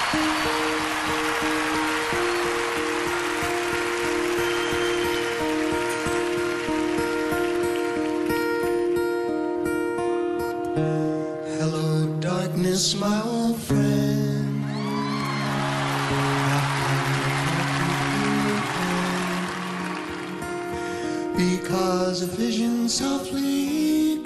Hello, darkness, my old friend. Because a vision softly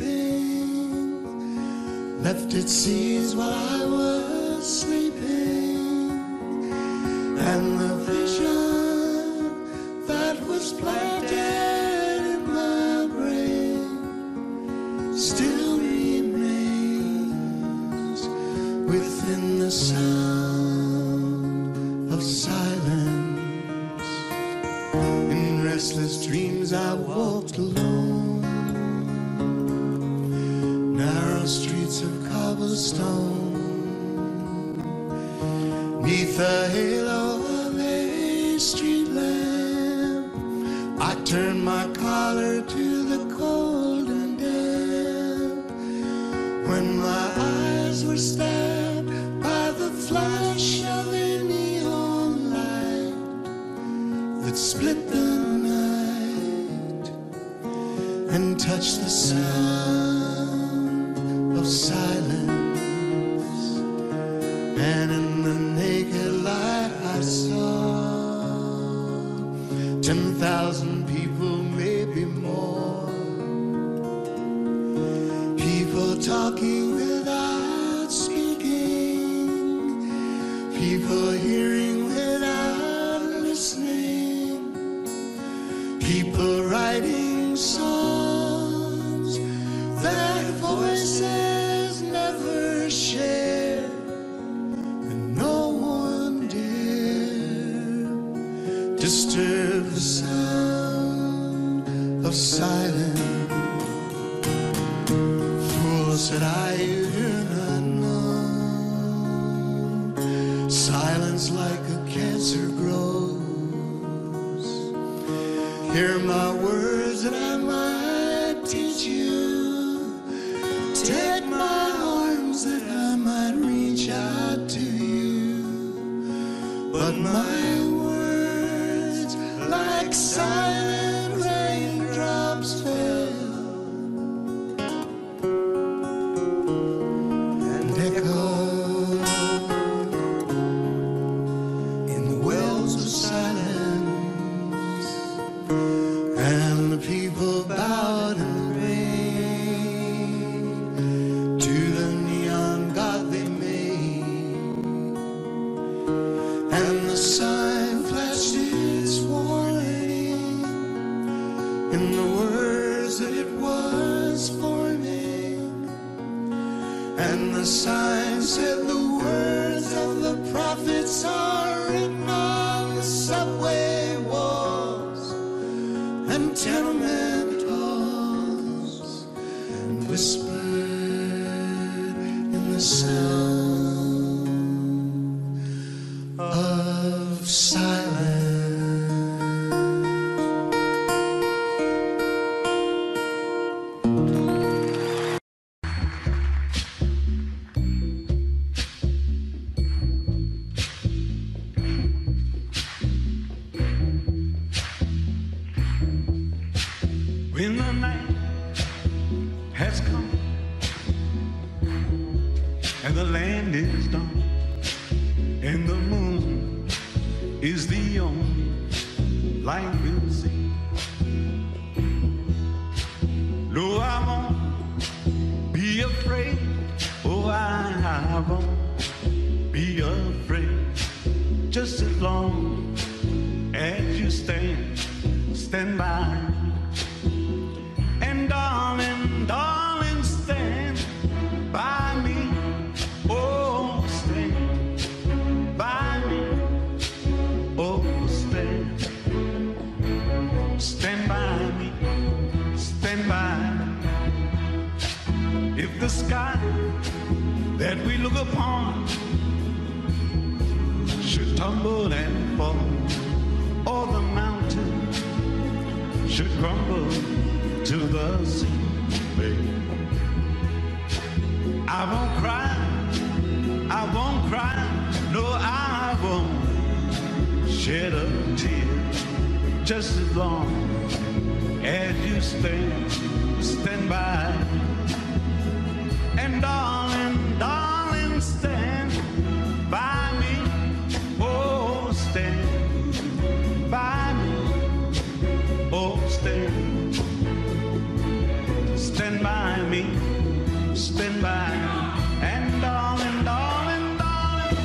creeping left its seeds while I was sleeping, and the vision that was planted in my brain still remains within the sound of silence. In restless dreams I walked alone, narrow streets of cobblestone, neath the halo of a street lamp. I turned my collar to the cold and damp, when my eyes were stabbed by the flash of a neon light that split the night and touched the sound of silence. And in the naked light I saw 10,000 people, maybe more, people talking without speaking, people hearing without listening, people writing songs that voices never share, and no one dare disturb the sound of silence. Fool, said I, you do not know, silence like a cancer grows. Hear my words that I might teach you, take my arms that I might reach out to you, but my words like silent raindrops fell and echoed in the wells of silence, and the people bowed and prayed to the neon god they made, and the sign flashed its warning in the words that it was forming, and the sign said the words of the prophets are written on the subway walls and tenement halls, and whispered in the sound of silence. When the night has come and the land is dark and the moon is the only light we'll see, no, I won't be afraid. Oh, I won't be afraid, just as long as you stand by. And darling, darling, stand by me. Oh, stand by me. Oh, stand by me. Stand by me. If the sky that we look upon should tumble and fall, or the mountain should crumble to the sea, baby, I won't cry, no, shed a tear just as long as you stand by. And darling, darling, stand by me. Oh, stand by me. Oh, stand by me. Stand by me. And darling, darling, darling,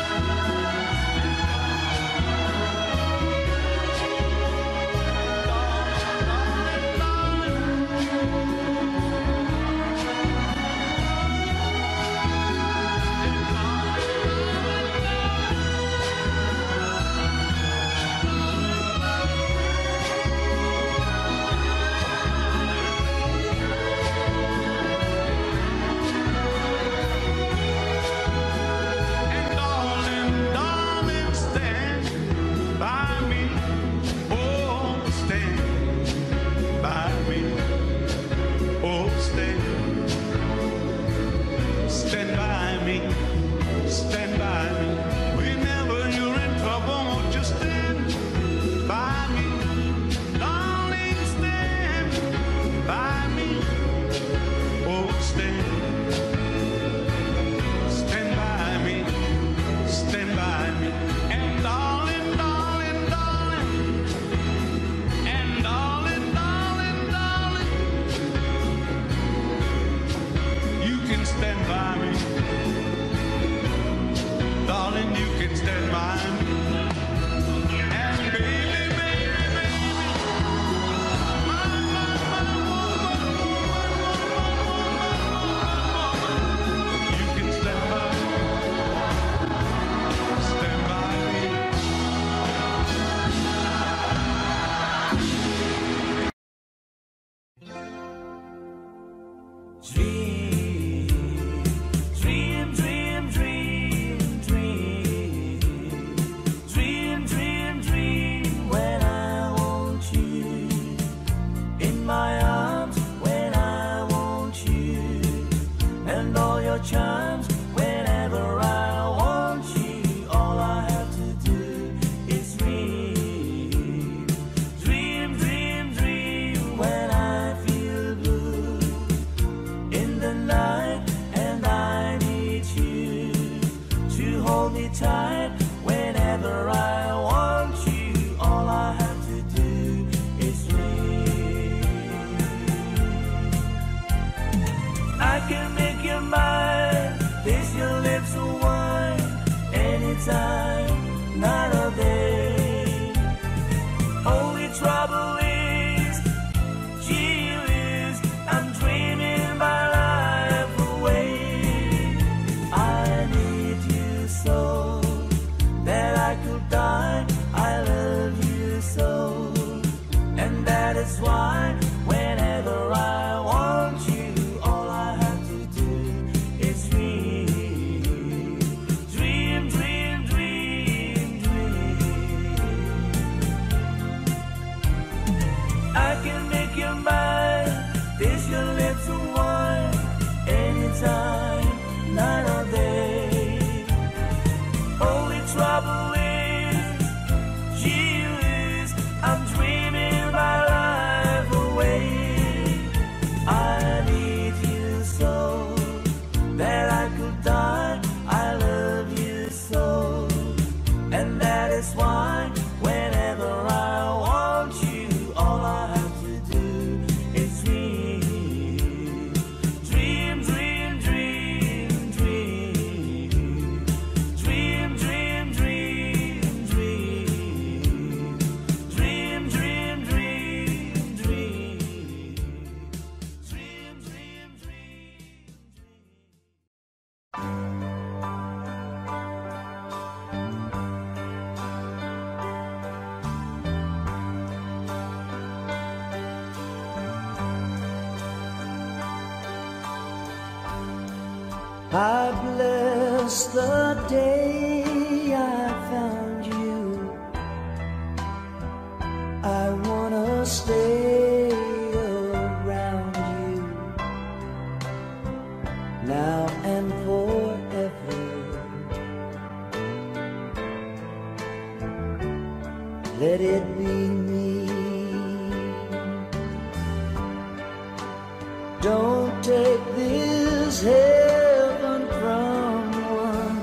I bless the day I found you. I wanna stay around you now and forever. let it be me. Don't take this heaven from one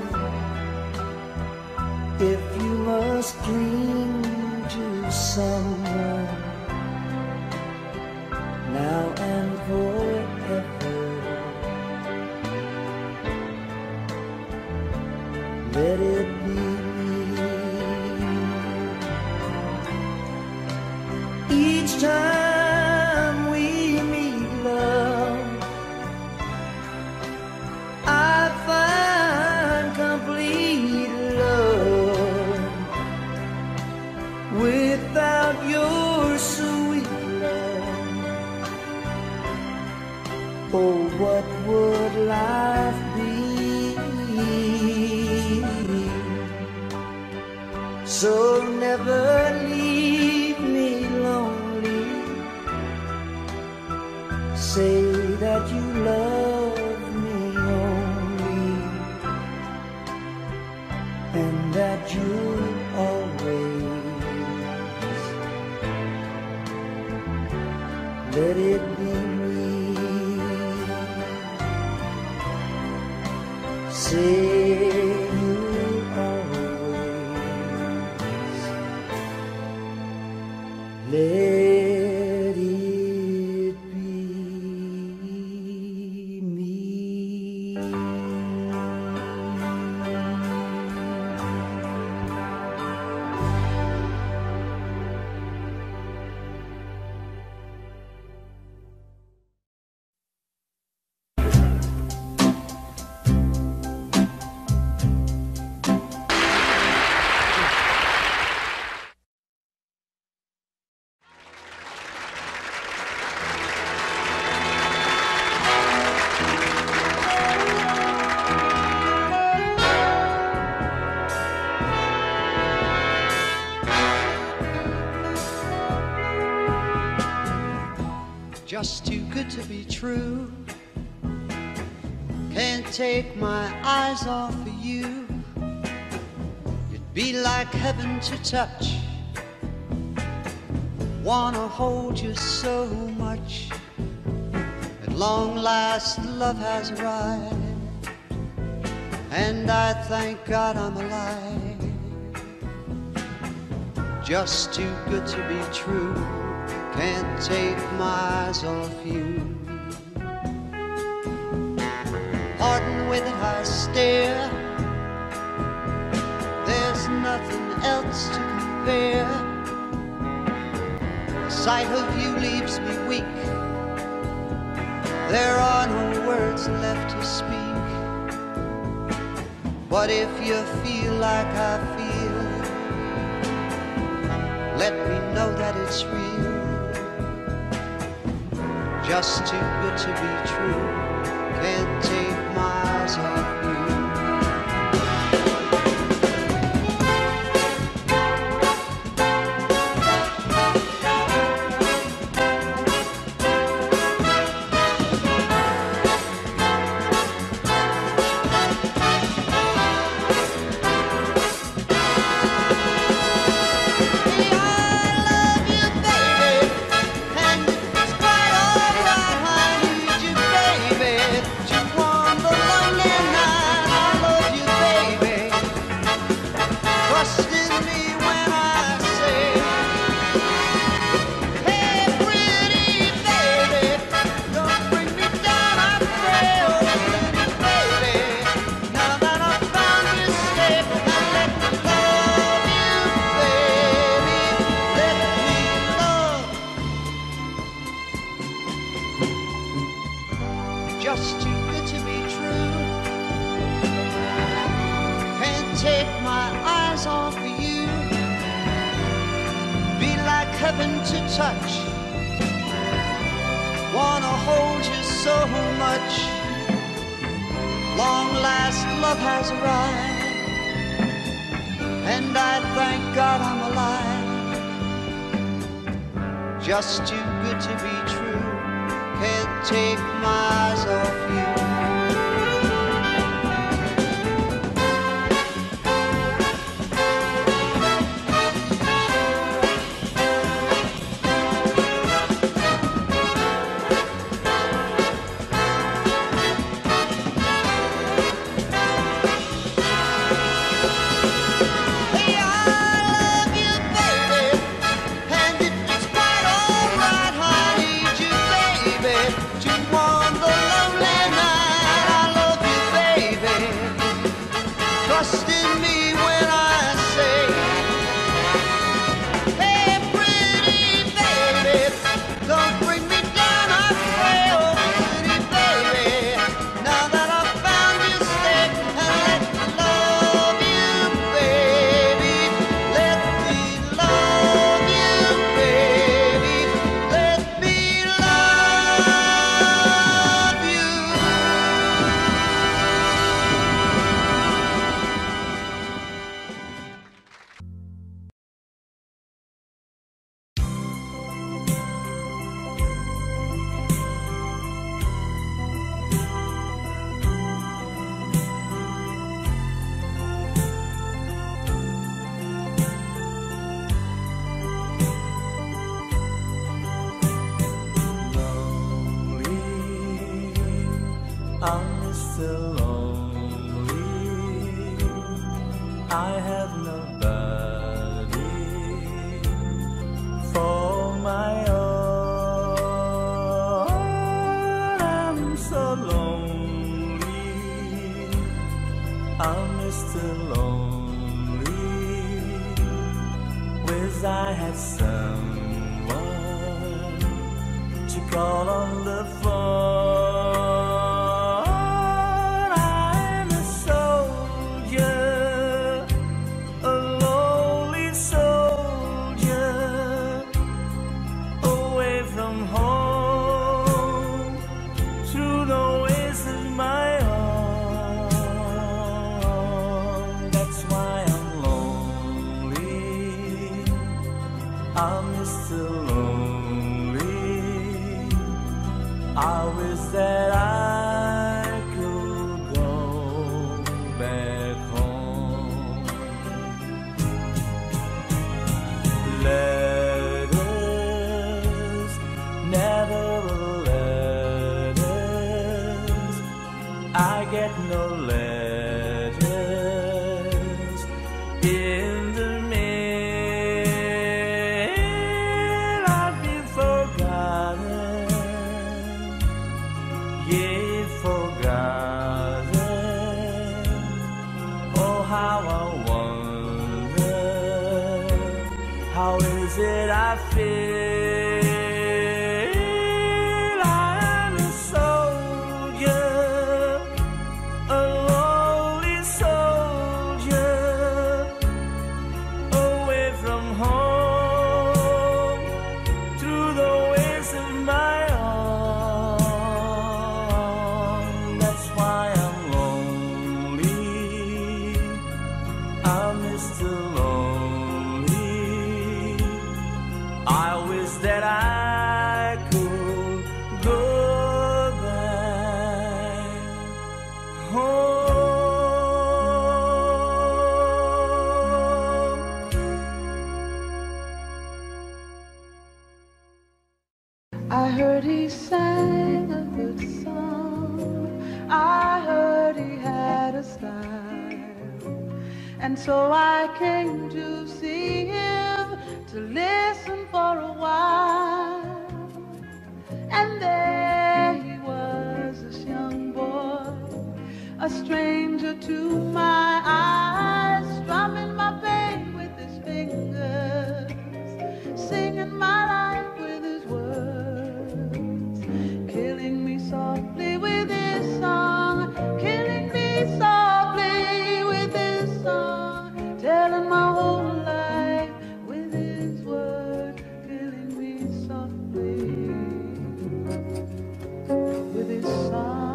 if you must cling to someone now and forever. Let it be me. Each time we meet, love, I find complete love. Without your sweet love, oh, what would life be? So never leave me lonely. Say that you love me only, and that you'll always let it be me. Say you'll always let it be me. Just too good to be true. Can't take my eyes off of you. You'd be like heaven to touch. Wanna hold you so much. At long last love has arrived, and I thank God I'm alive. Just too good to be true. Can't take my eyes off you. Pardon the way that I stare. There's nothing else to compare. The sight of you leaves me weak. There are no words left to speak. But if you feel like I feel, let me know that it's real. Just too good to be true. Can't take my eyes off you. Just too good to be true. Can't take my eyes off of you. Be like heaven to touch. Wanna hold you so much. Long last love has arrived, and I thank God I'm alive. Just too good to be true. Can't take my eyes off you. trust in me when I say, hey, pretty baby, don't bring me down, I pray, oh, pretty baby. Now that I've found you, stay and let me love you, baby. Let me love you, baby. Let me love you. I'm still lonely. I have nobody for my own. I'm so lonely. I'm still lonely. Wish I had someone to call on the phone. I'm still lonely. I wish that I could go back home. Letters, never letters. I get no letters in the how is it I feel? I am a soldier, a lonely soldier, away from home, through the ways of my own. That's why I'm lonely. I'm still lonely. I wish that I could go back home. I heard he sang a good song. I heard he had a style. And so I came to see him, to listen for a while. And there he was, this young boy, a stranger to my eyes, strumming my pain with his fingers, singing my life with his words, killing me softly with his song, killing me softly with his song, telling my whole life with his words, killing me softly with his song.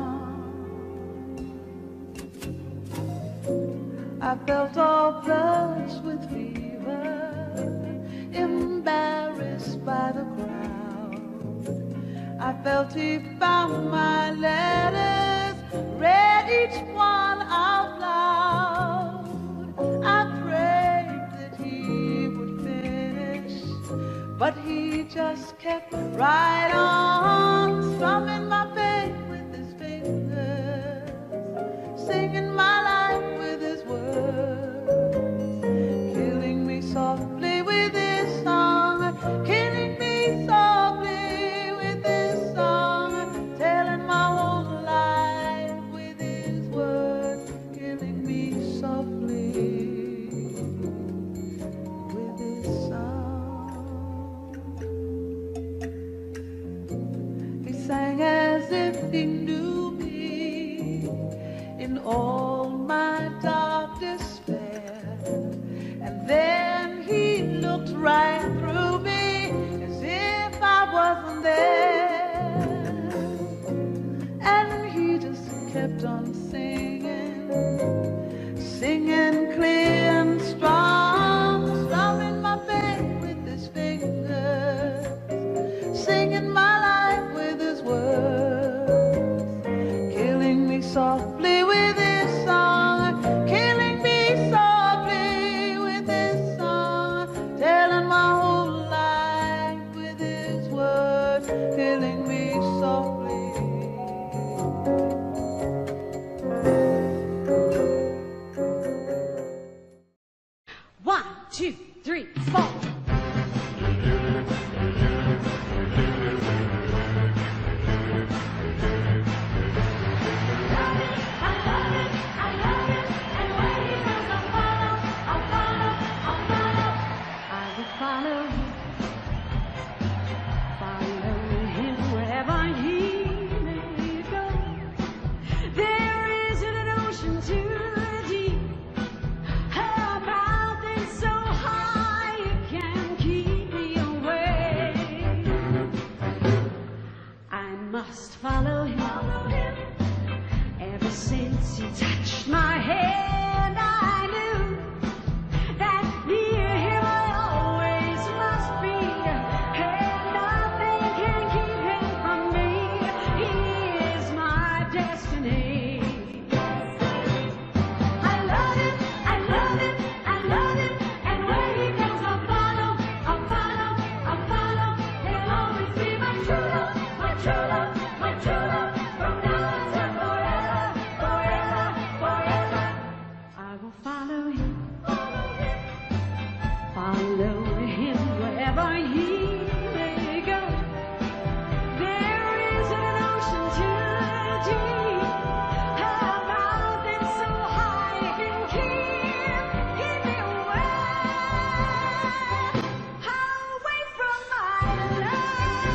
I felt all flushed with fever, embarrassed by the crowd. I felt he found my letters, read each one out loud. I prayed that he would finish, but he just kept right on, strumming my pain with his fingers, singing my life with his words, killing me softly with his song, killing me softly with his song, telling my whole life with his words, killing me softly. 2, 3, 4. Follow him. Ever since he touched my hand, I knew that near him I always must be, and nothing can keep him from me. He is my destiny. I love him, I love him, I love him, and where he goes I'll follow, I'll follow, I'll follow. He'll always be my true love, my true love. My true love, from now until forever, forever, forever. I will follow him, follow him wherever he may go. There is an ocean too deep, a mountain so high it can keep me away from my love.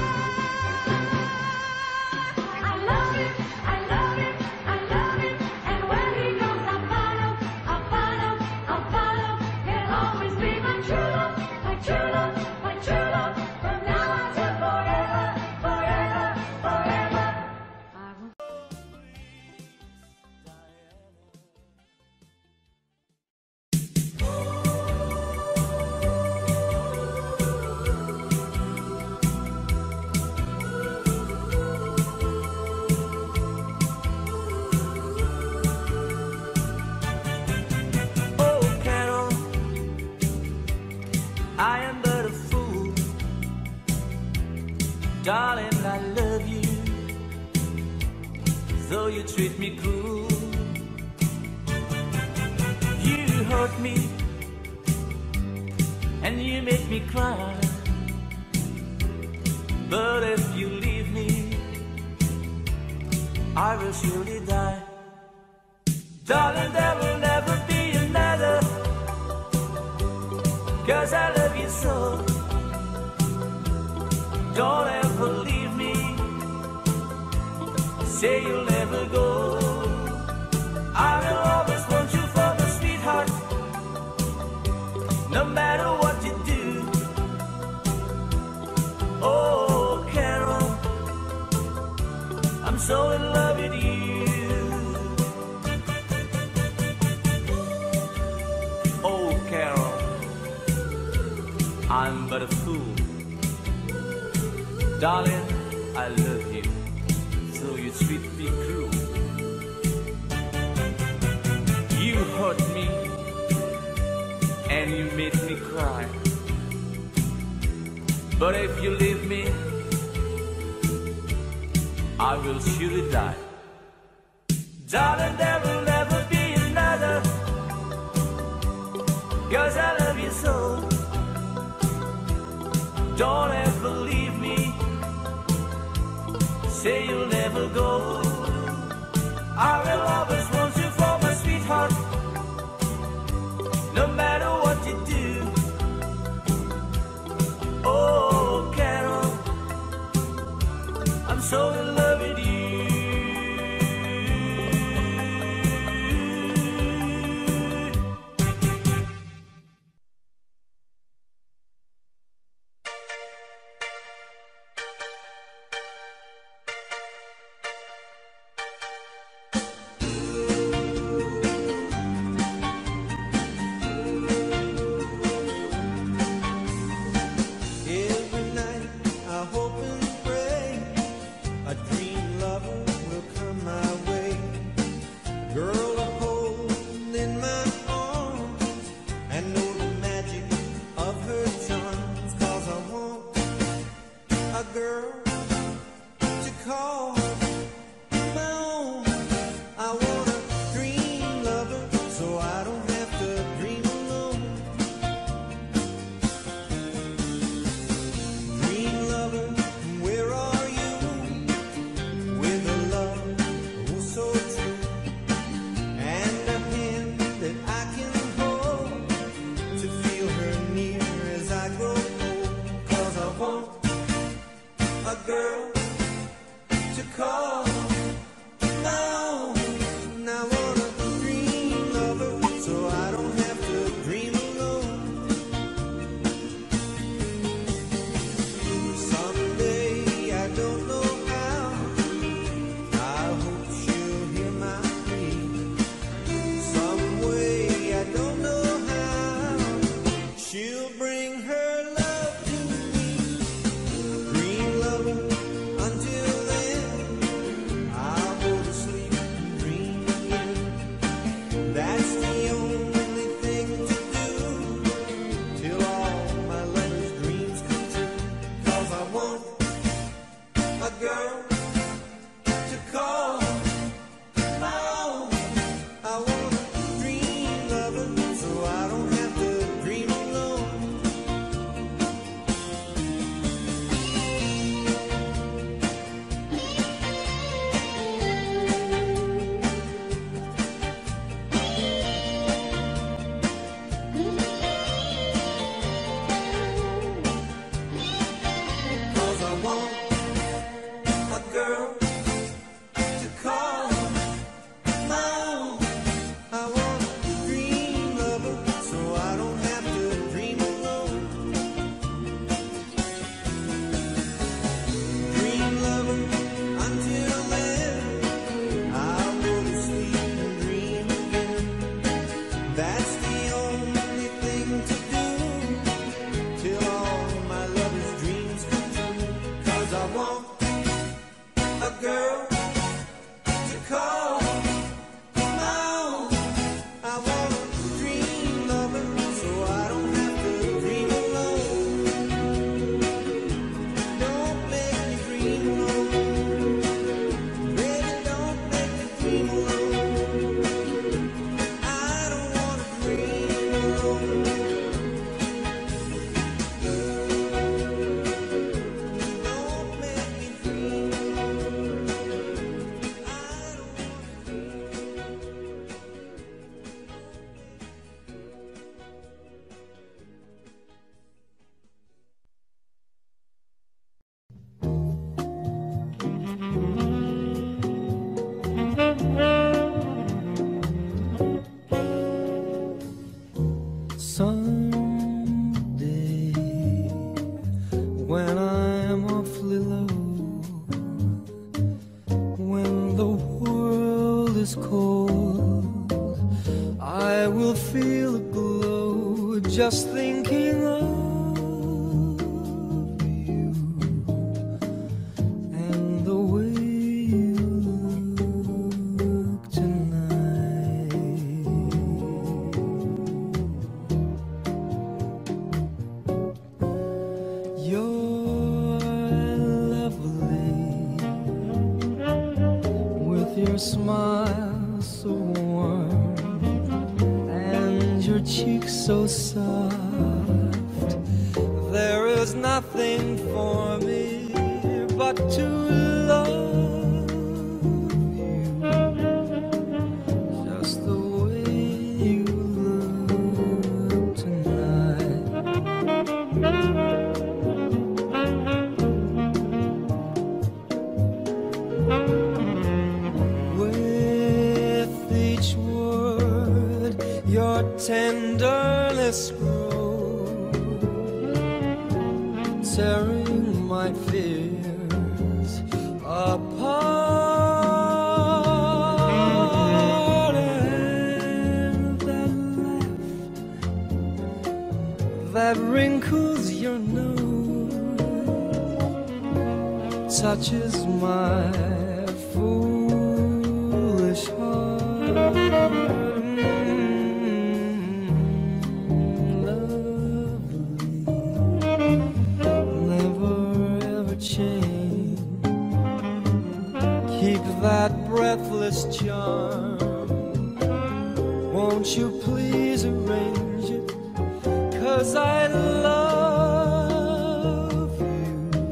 I love him, I love him, I love him, and where he goes I'll follow, I'll follow, I'll follow. He'll always be my true love, my true love, my true love, from now until forever, forever, forever. I will. Oh, Carol, I am but a fool. Darling, I love you, though you treat me cruel. You hurt me, and you make me cry. But if you leave me, I will surely die. Darling, there will never be another, 'cause I love you so. Don't ever leave me, say you'll never go. I will always want you for the sweetheart, no matter what you do. Oh, Carol, I'm so in love with you. Oh, Carol, I'm but a fool. Darling, I love you, so you treat me cruel. You hurt me, and you made me cry. But if you leave me, I will surely die. Darling, there will never be another, 'cause I love you so. Don't ever leave me, say you'll never go. I will always want you for my sweetheart, no matter what you do. Oh, Carol, I'm so in love with you. Every night I hope and pray I'd Someday, when I'm awfully low, when the world is cold, I will feel a glow just thinking of you and the way you look tonight. You're lovely with your smile so warm and your cheeks so soft. There is nothing for me but to love you, just the way you look tonight. With each word, your tenderness grows, tearing my fears apart. And that laugh that wrinkles your nose touches my foolish heart. Lovely, never ever change. Keep that breathless charm. Won't you please arrange it? 'Cause I love you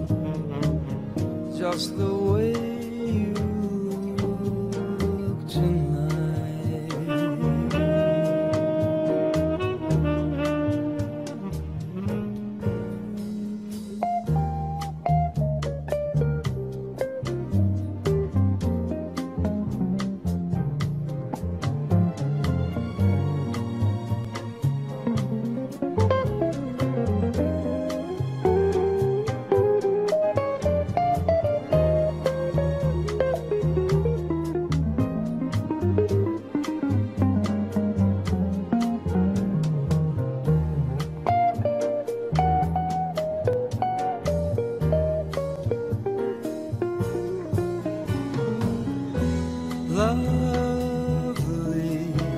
just the way you look tonight. Lovely,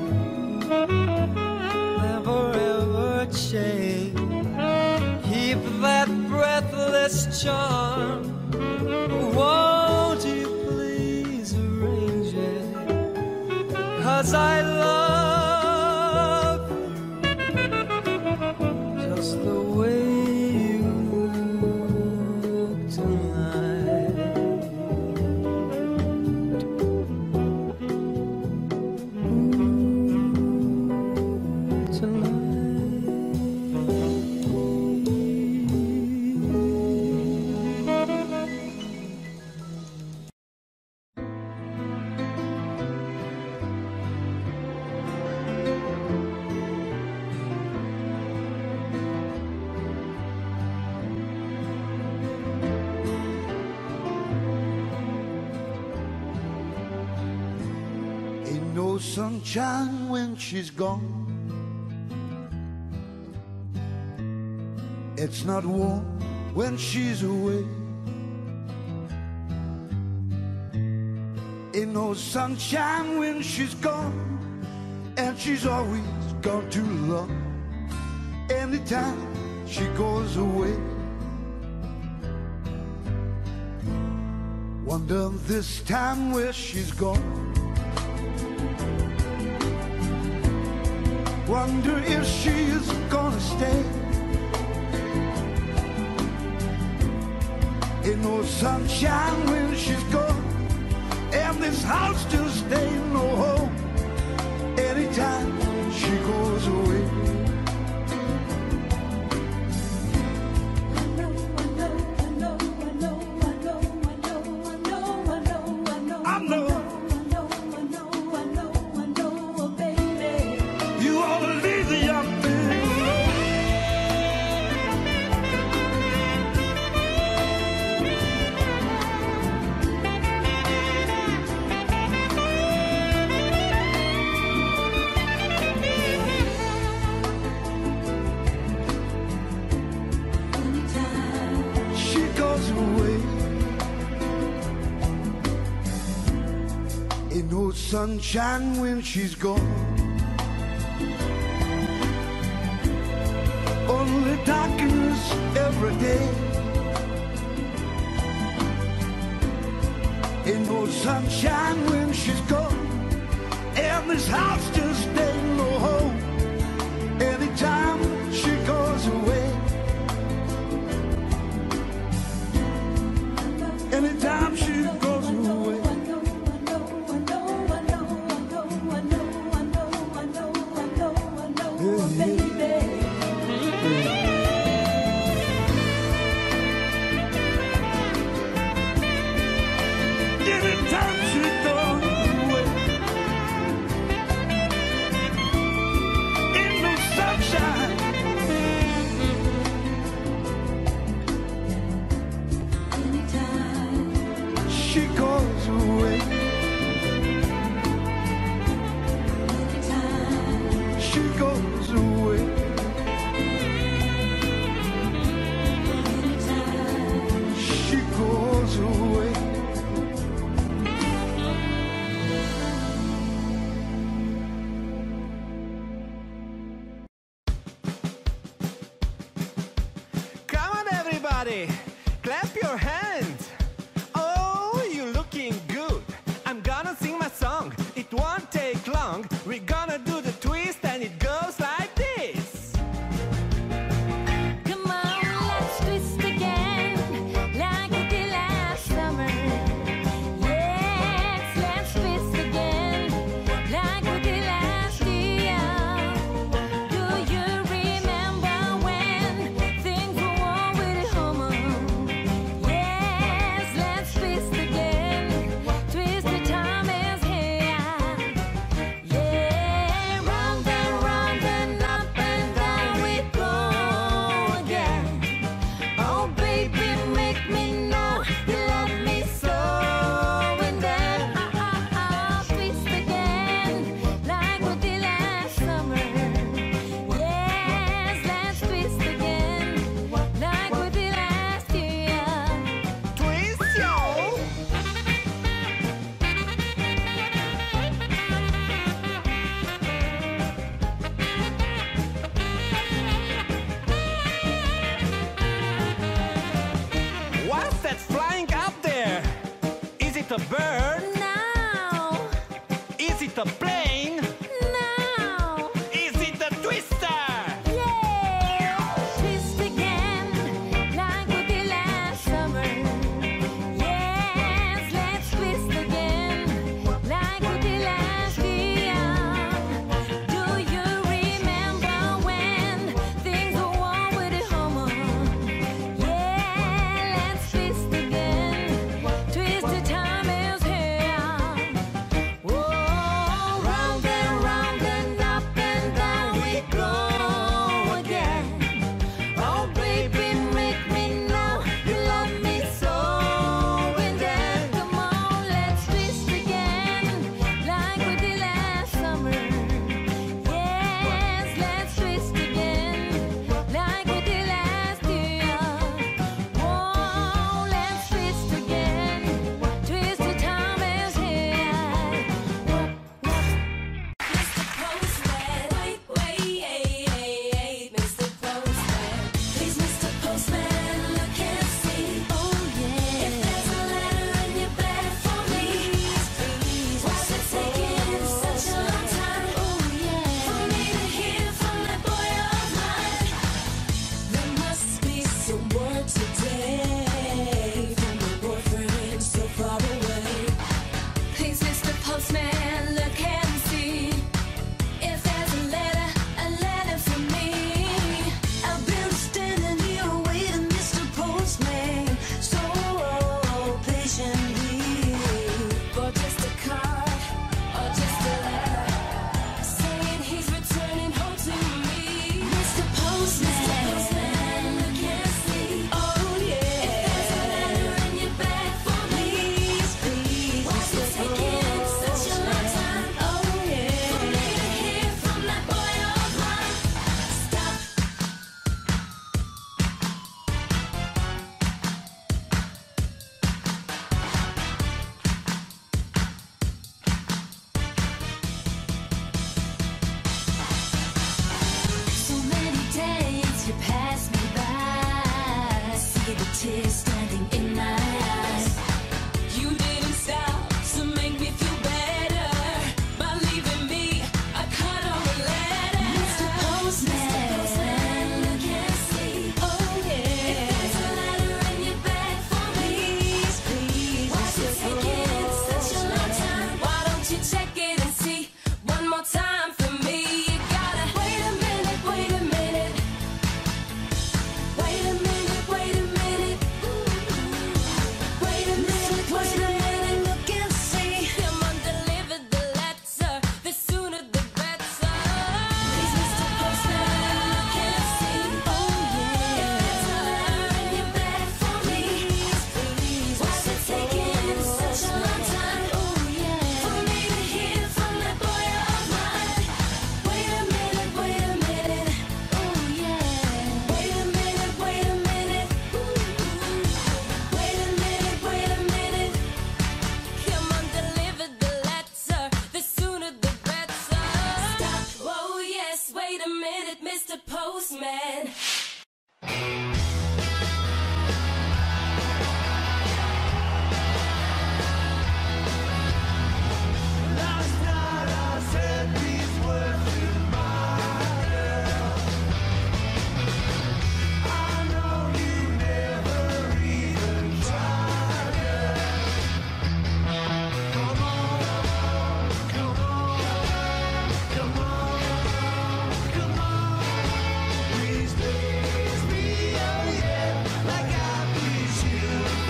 never ever change. Keep that breathless charm. Won't you please arrange it? 'Cause I love you just the way you look tonight. Ain't no sunshine when she's gone. It's not warm when she's away. Ain't no sunshine when she's gone, and she's always gone too long. Anytime she goes away, wonder this time where she's gone. Wonder if she's gonna stay. Ain't no sunshine when she's gone, and this house just ain't no home. Anytime she goes away, I know you ought to leave the young thing. sunshine when she's gone. Only darkness every day. Ain't no sunshine when she's gone. And this house just ain't no home. Anytime she goes away. Anytime she goes away. Anytime she goes away. Ain't no sunshine. She goes away. She goes away. She goes away. Come on, everybody, clap your hands. Oh, you're looking good. I'm gonna sing my song. It won't take long. We're gonna do the twist, and it goes like this. Come on, let's twist again, like we did last summer. Yes, let's twist again, like we did last year. Do you remember when things were warm with a hormone? Yes, let's twist again, twist the time is here. Yeah, round and up and down we go again. Oh baby, make me know you love me so. And then twist again, like we did last summer. Yes, let's twist again, like we did last year. Twist, yo! What's that flying up there? Is it a bird? Now, Is it a plane? now. Is it a twister? Yeah, twist again, like we did last summer. Yes, let's twist again, like we did last year. Do you remember when things were warm with a hormone? Yeah, let's twist again, twist the time is here. pass me by. See the tears standing in my eyes. You didn't stop to make me feel better by leaving me a card or a letter. Mr. Postman, look and see. Oh yeah. If there's a letter in your bag for me, please. Why's it taking such a long time? Why don't you check it and see one more time for me? You gotta wait a minute, wait a minute. Wait a minute, wait a minute. Wait a minute, wait a minute. Look and see. Come on, deliver the letter. The sooner the better. Please, Mr. Postman, look and see. Oh yeah. If there's a letter in your bag for me, please. Why's it taking such a long time? Oh yeah. For me to hear from that boy of mine. Wait a minute, wait a minute. Oh yeah. Wait a minute, wait a minute. Wait a minute, wait a minute. Come on, deliver the letter. The sooner the better. Stop. Oh yes, wait a minute, Mr. Postman. Last night I said these words to my girl. I know you never even tried, girl. Come on, come on, come on, come on. Please, please me, oh yeah, like I please you.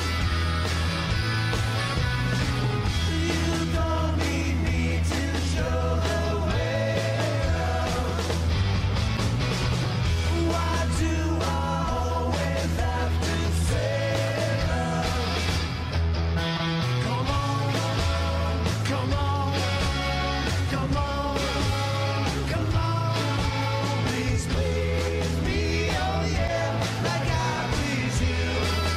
You don't need me to show the way. Why do I always have to say love? Come on, come on, come on, come on. Please, please me, oh yeah, like I please you.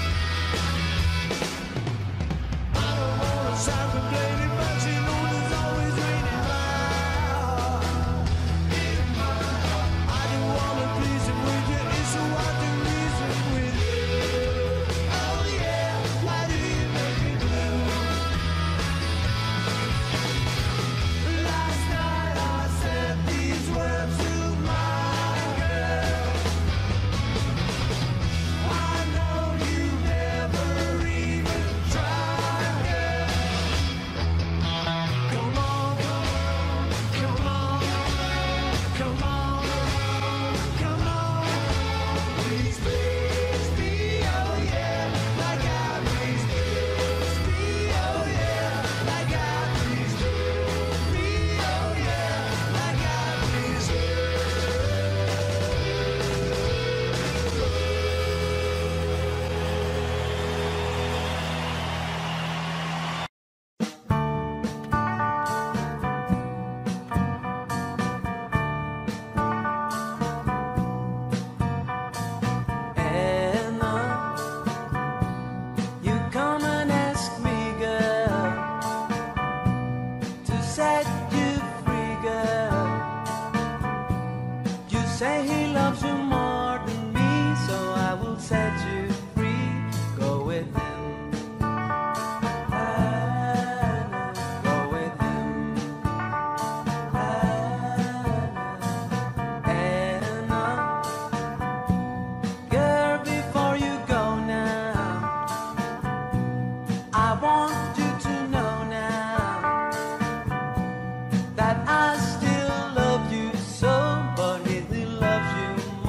I don't wanna sound complaining, but you know there's always raining loud in my heart. I do wanna please him with you, it's so hard to reason with you. Oh yeah, why do you make me blue? Last night I said these words to my girl. I know you never even tried, girl. Come on, come on, come on, come on. Please, please me, oh yeah, like I please me, oh yeah, like I please me, oh yeah, like I please you. Anna, you come and ask me, girl, to set you free, girl. You say he loves you more than me, so I will set you free. Go with him, Anna, go with him, Anna. Girl, before you go now, I want you to know now that I still love you so, but he loves you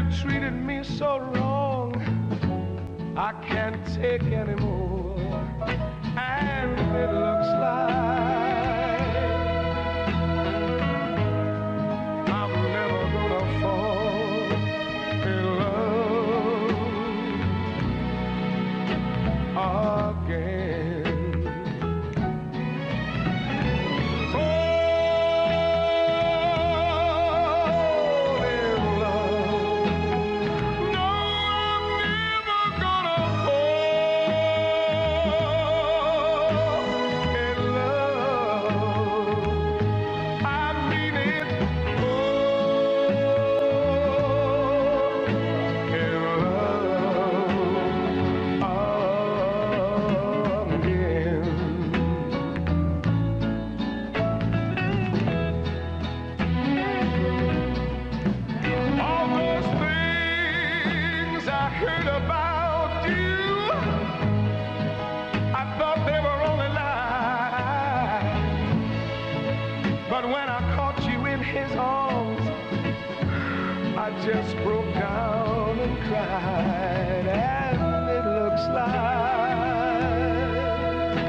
treated me so wrong, I can't take anymore. And it looks like I'm never gonna fall in love again. Just broke down and cried, and it looks like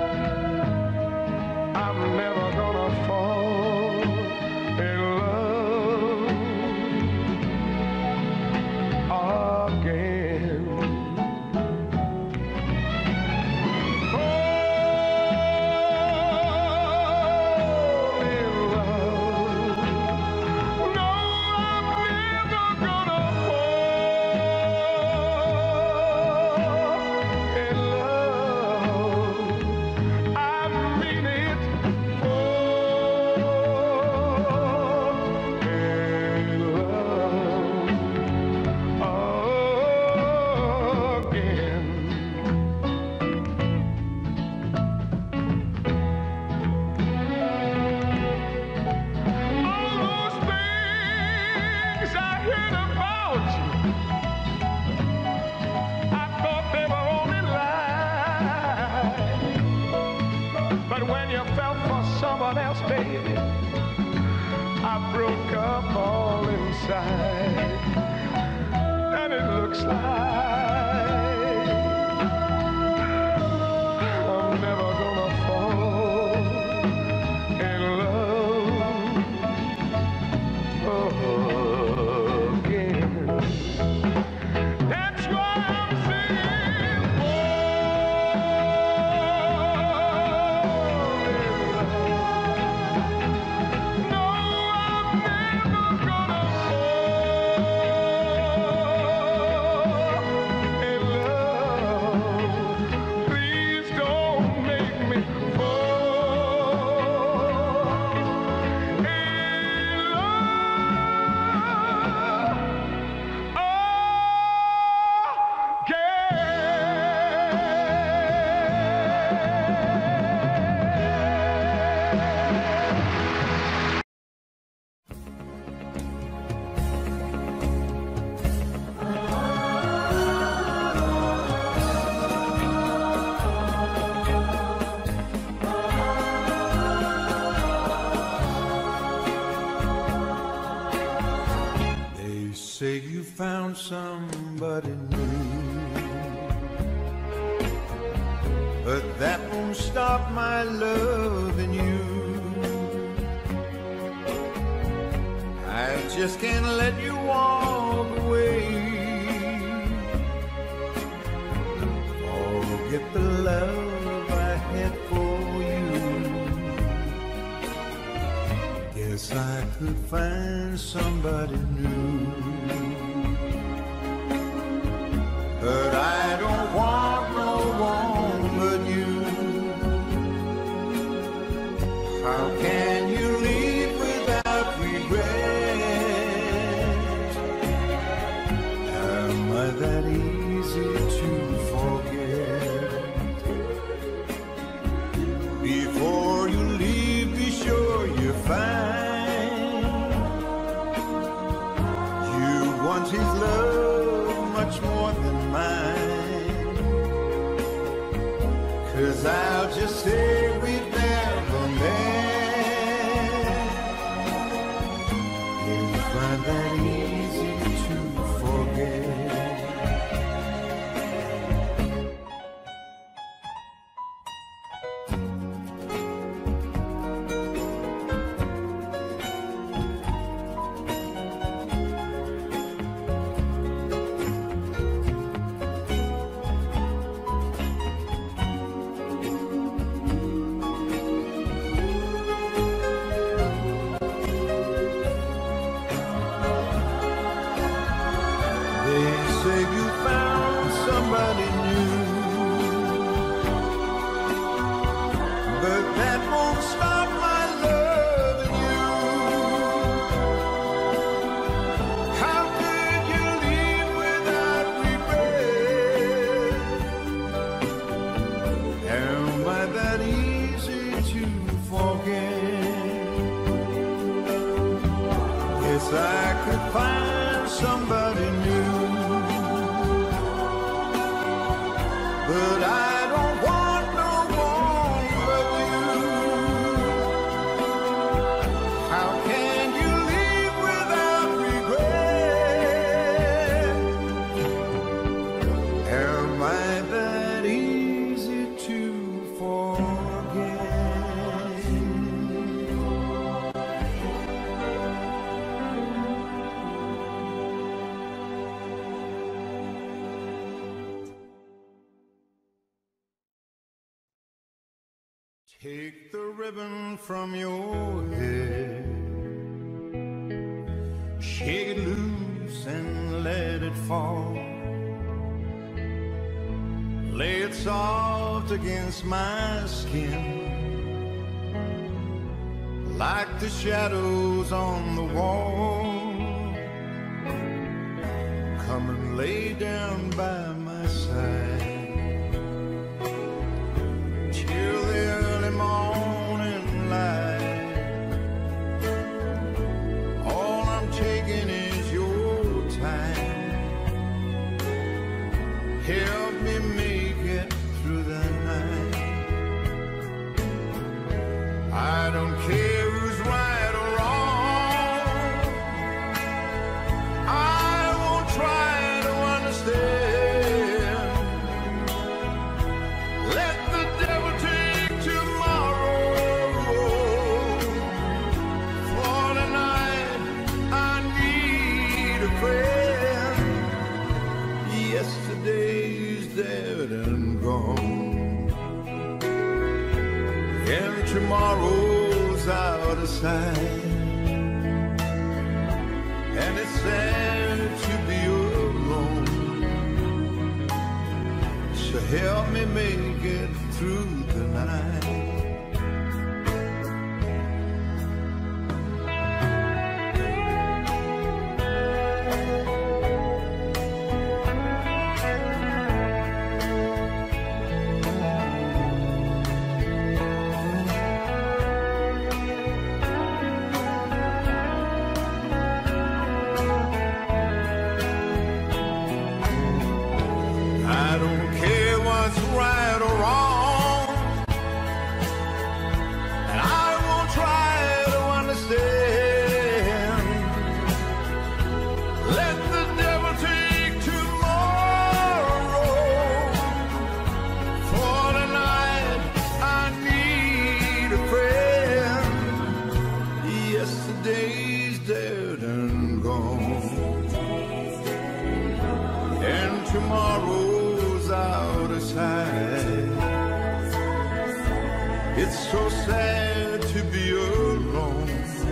I'm never gonna fall in love again. Baby, I broke up all inside, and it looks like I'm never gonna fall in love again. That's why I'm singing. Say you found somebody new, but that won't stop my loving you. I just can't let you walk away. Forget the love I had for you. Guess I could find somebody new. But I don't want no one but you. How can you leave without regret? Am I that easy to forget? Before you leave, be sure you're fine. You want his love much more than mine. 'Cause I'll just say we've never met. If I'm that easy to say you found somebody new, but that won't stop my loving you. How could you leave without regret? Am I that easy to forget? Yes, I could find somebody new, but I don't want no one but you. How can you leave without regret? Am I that easy to forget? Take the ribbon from your head, shake it loose and let it fall. Lay it soft against my skin, like the shadows on the wall. Come and lay down by my side till the early morning light. All I'm taking is your time. Help me make it through the night. I don't care who's right or wrong, I won't try to understand. Let the devil take tomorrow. For tonight I need a friend. Yesterday's dead and gone, and tomorrow's out of sight. And it's sad to be alone, so help me make it through the night. I don't care what's right or wrong, and I won't try to understand. Let the devil take tomorrow. For tonight I need a friend. Yesterday's dead and gone, and tomorrow's out of sight. It's so sad to be alone.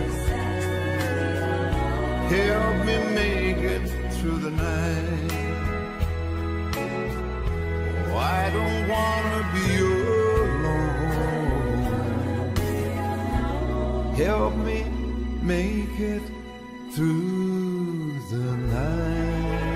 Help me make it through the night. Oh, I don't wanna be alone. Help me make it through the night.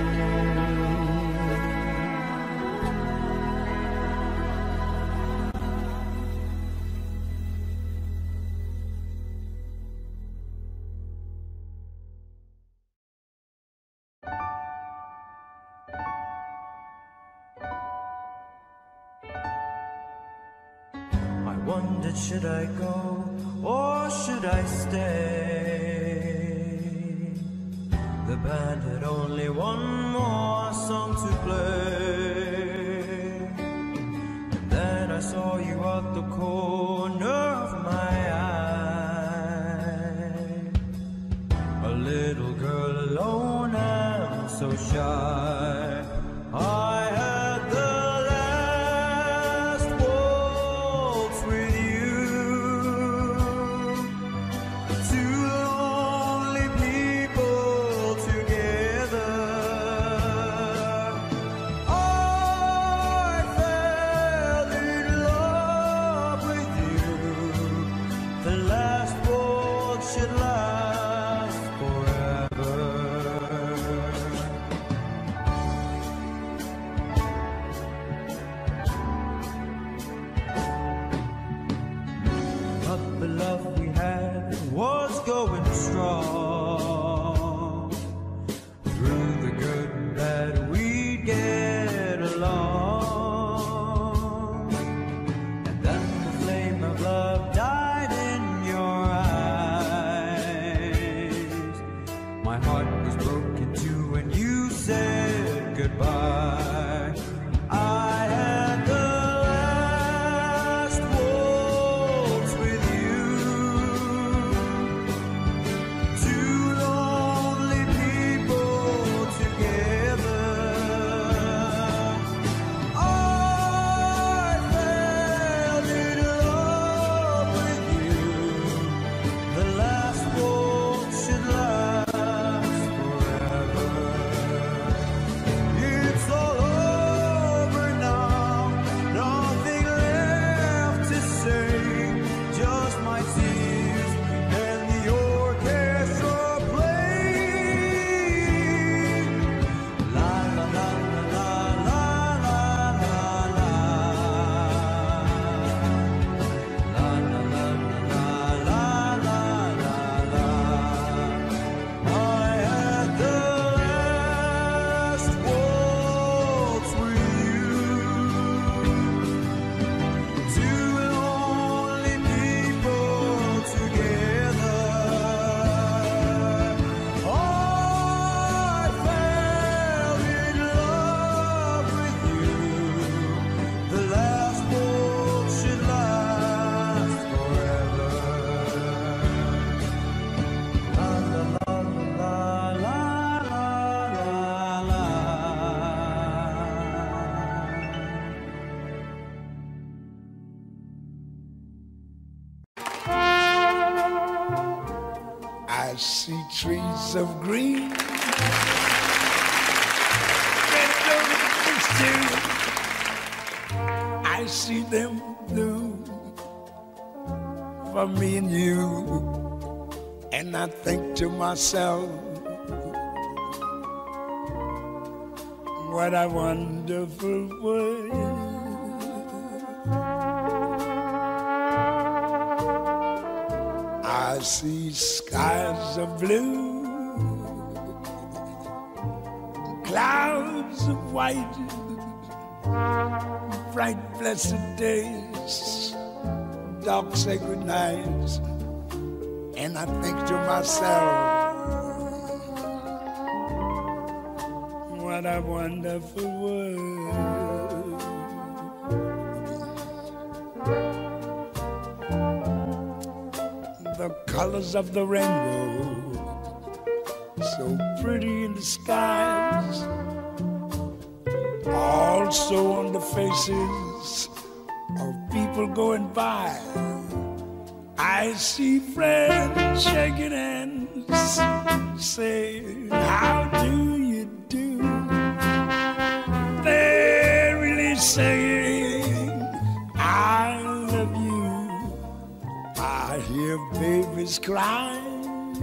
I wondered, should I go or should I stay? The band had only one more song to play, and then I saw you at the corner of my eye. A little girl alone and so shy. I had the last waltz with you. Two lonely people together. see trees of green, red roses too. I see them blue for me and you, and I think to myself, what a wonderful world. I see skies of blue, clouds of white, bright blessed days, dark sacred nights, and I think to myself, what a wonderful world. The colors of the rainbow, so pretty in the skies, also on the faces of people going by. I see friends shaking hands, saying, how do you do? They're really saying, I love you. I hear babies crying,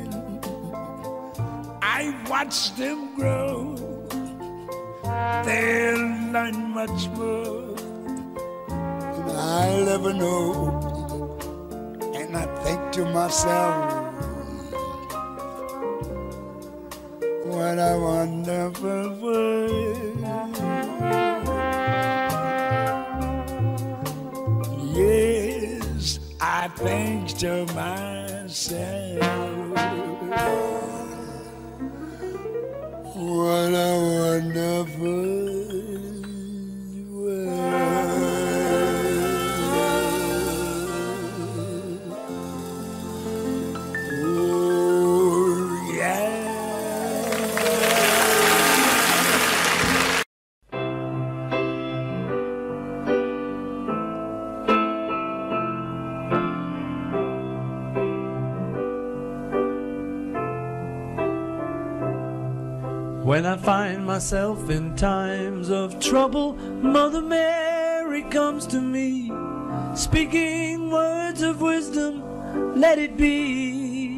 I watch them grow. They'll learn much more than I'll ever know. And I think to myself, what a wonderful world. Yes, I think to myself, what a wonderful world. Oh, yeah. When I find myself in times of trouble, Mother Mary comes to me, speaking words of wisdom, let it be.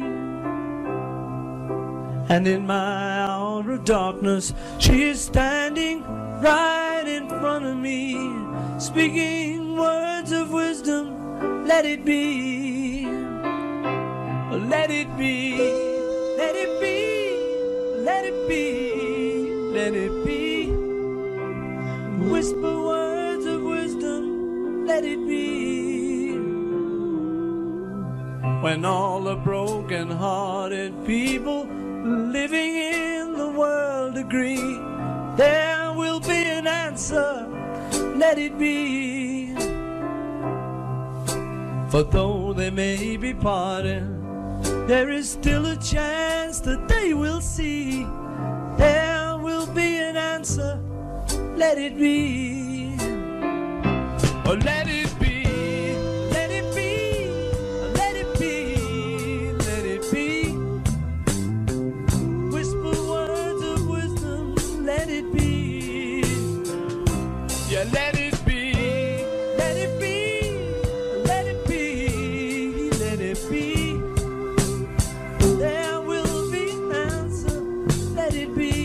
And in my hour of darkness, she is standing right in front of me, speaking words of wisdom, let it be. Let it be, let it be, let it be. Let it be. Whisper words of wisdom, let it be. When all the broken-hearted people living in the world agree, there will be an answer, let it be. For though they may be parted, there is still a chance that they will see. There will be an answer, let it be. Oh, let it be, let it be, let it be, let it be. Whisper words of wisdom, let it be. Yeah, let it be, let it be, let it be, let it be. There will be an answer, let it be.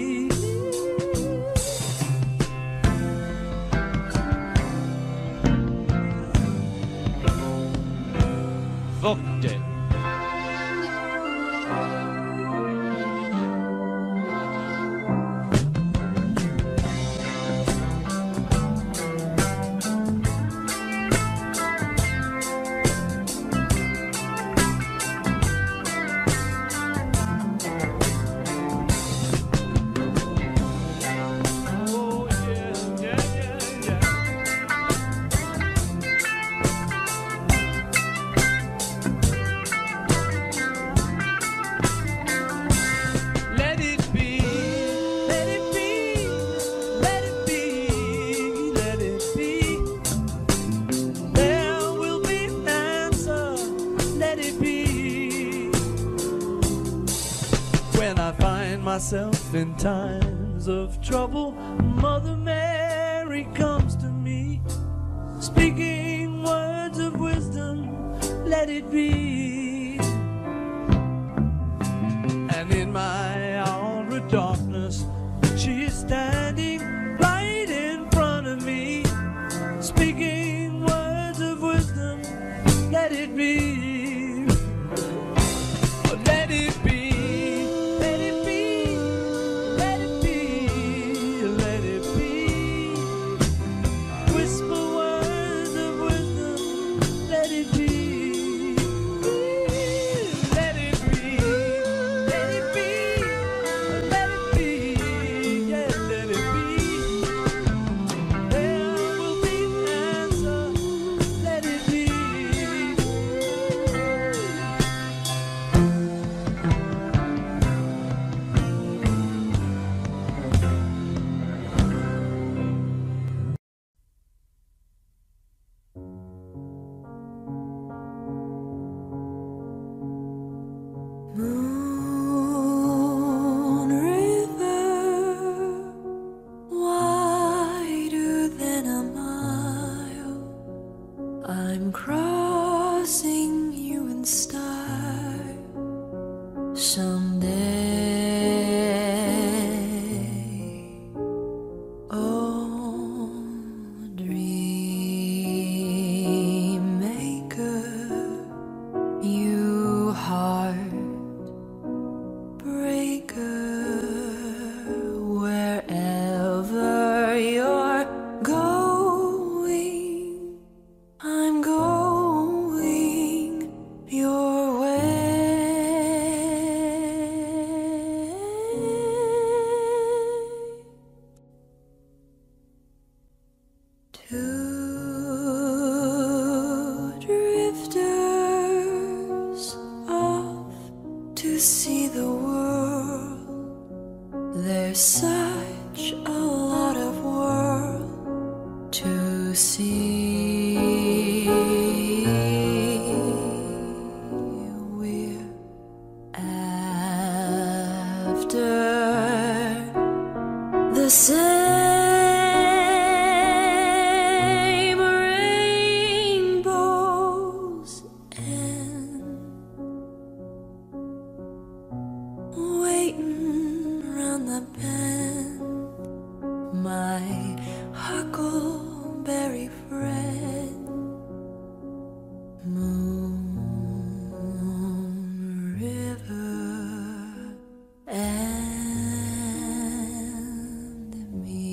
Fucked it. myself in times of trouble, Mother Mary comes to me, speaking words of wisdom, let it be. And in my hour of darkness, she is standing right in front of me, speaking words of wisdom, let it be. Let it be, let it be, let it be, let it be. Whisper words of wisdom, let it be. Let it be, let it be, let it be, yeah, let it be. There will be an answer, let it be. Moon river, wider than a mile, I'm crossing you in style someday. Oh, dream maker, you heartbreaker, wherever you're going, I'm going your way. Two drifters off to see the world. There's such a lot of world to see. We're after the same rainbows and waiting round the bend, my huckleberry friend. Moon river and me.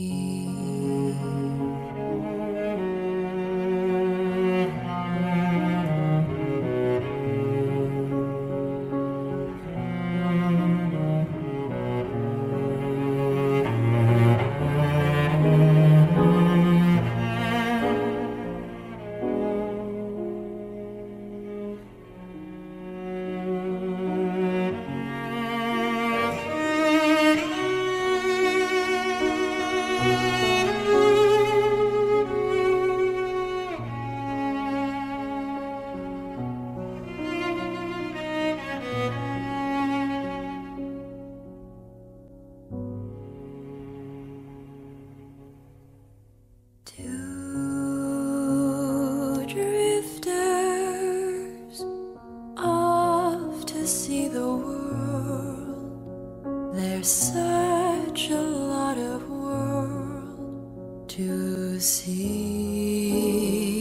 Two drifters off to see the world. There's such a lot of world to see.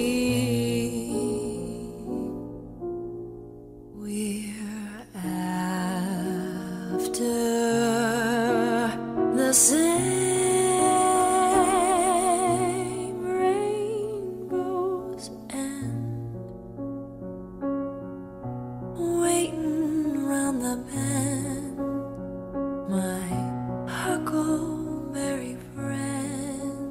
We're after the same rainbows and waiting round the bend, my huckleberry friend.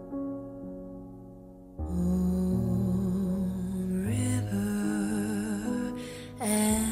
Moon river and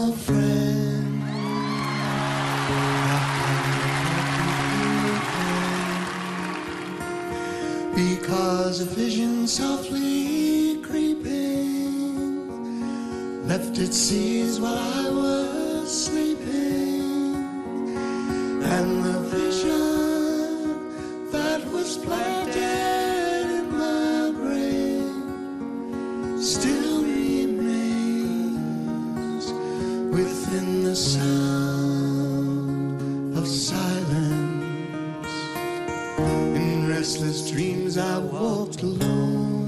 old friend. Because a vision softly creeping left its seeds while I was sleeping, and the vision that was planted in my brain still remains within the sound of silence. In restless dreams I walked alone,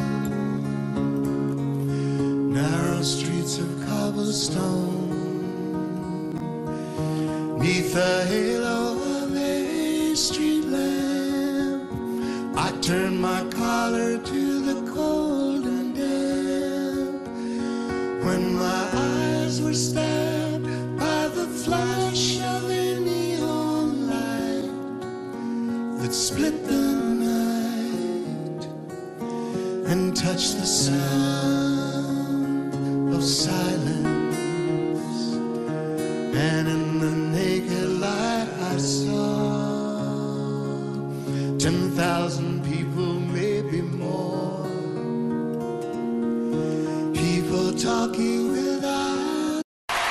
narrow streets of cobblestone, neath the halo of a street lamp. I turned my collar to the cold and damp, when my eyes were stabbed by the flash of a neon light that split the night and touched the sound of silence. And in the naked light I saw 10,000 people, maybe more, people talking without.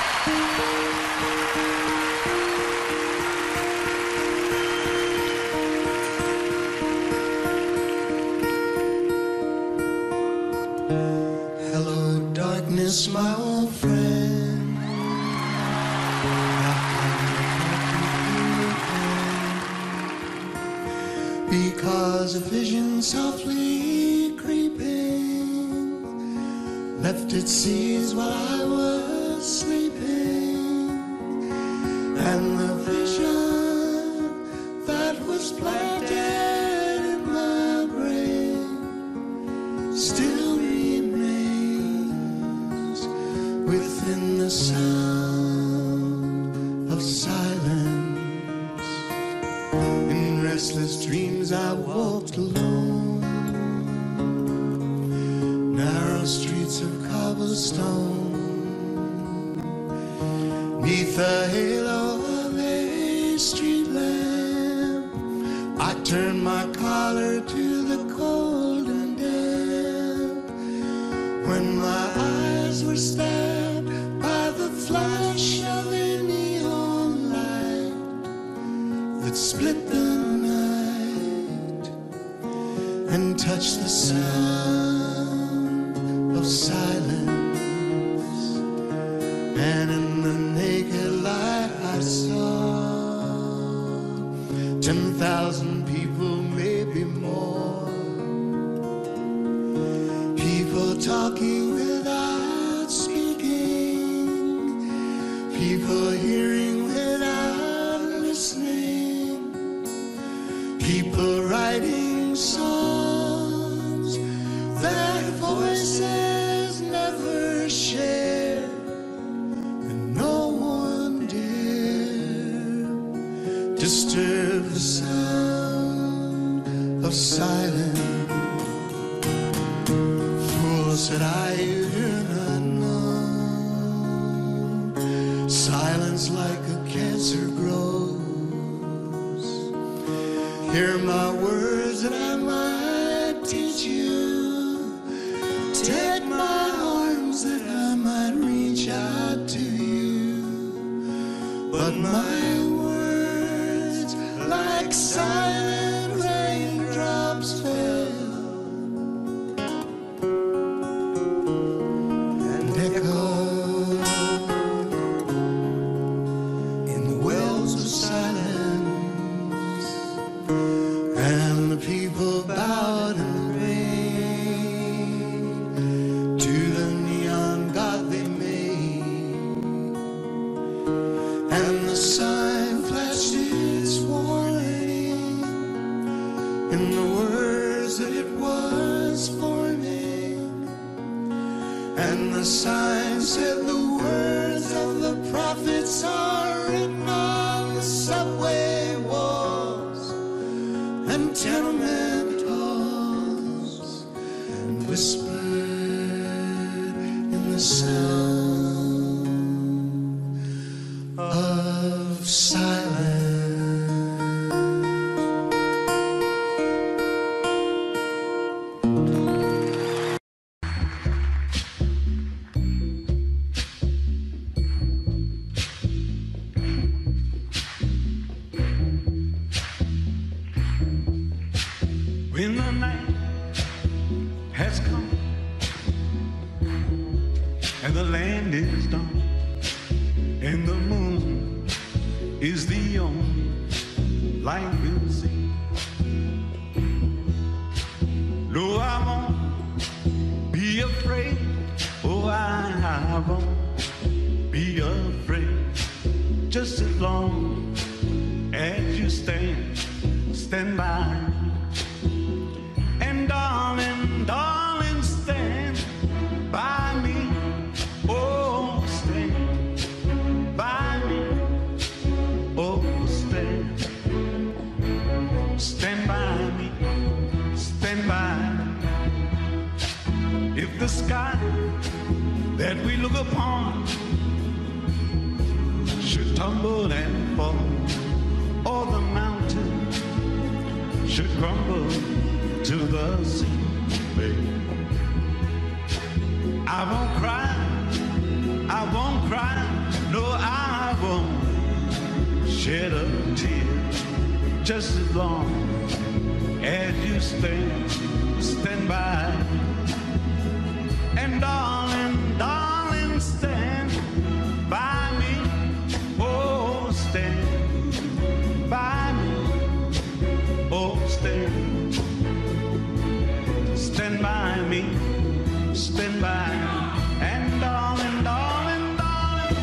Hello, darkness, my old friend. Because a vision softly creeping left its seeds while I was sleeping, and the vision that was planted in my brain still remains within the sound of silence. In restless dreams I walked alone, narrow streets of cobblestone, neath the halo of a street lamp. I turned my collar to the cold and damp, when my eyes were stabbed by the flash of a neon light that split the night and touched the sound of silence. And in the naked light I saw 10,000 people, maybe more, people talking without speaking, people hearing without listening, people writing songs that voices never share, and no one dare disturb the sound of silence. Fool, said I, you do not know, silence like a cancer grows. Hear my words that I might teach you, take my arms that I might reach out to you, but my words like silent raindrops fell and echoed in the wells of silence, and the people bowed in the rain to the neon god they made, and the sign flashed its warning in the words that it was forming, and the sign said the words of the prophets are written on the subway walls and tenement halls, and whispered in the sound the moon is the only light we'll see. No, I won't be afraid. Oh, I won't be afraid. Just as long as you stand by. And darling, darling, stand by me. Oh, stand by me. Oh, stand by me. Stand by me. If the sky that we look upon should tumble and fall, or the mountain should crumble to the sea, baby, I won't cry, I won't cry, no, I won't shed a tear, just as long as you stand by. And darling, darling, stand by me. Oh, stand by me. Oh, stand by me. Stand by me. And darling, darling, darling,